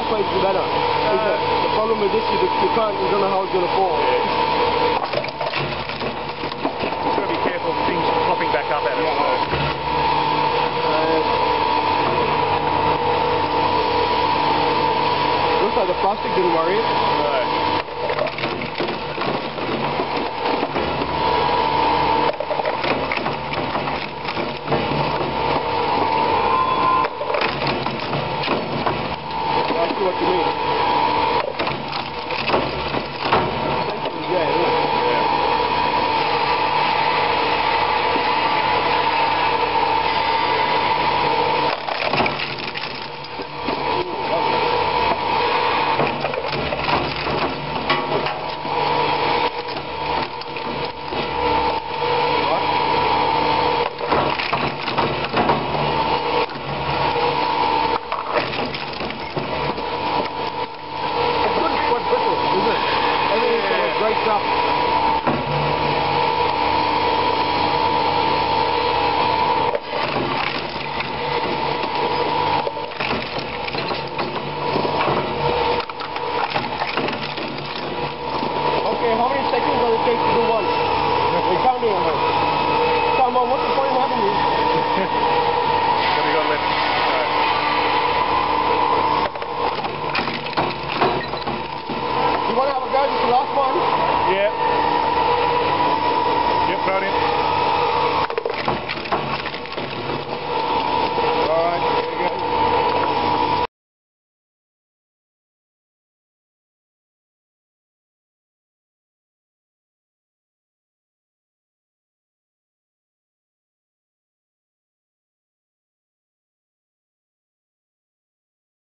soft plates is better. The problem with this is you don't know how it's going to fall. You've got to be careful of things popping back up at it. Looks like the plastic didn't worry it.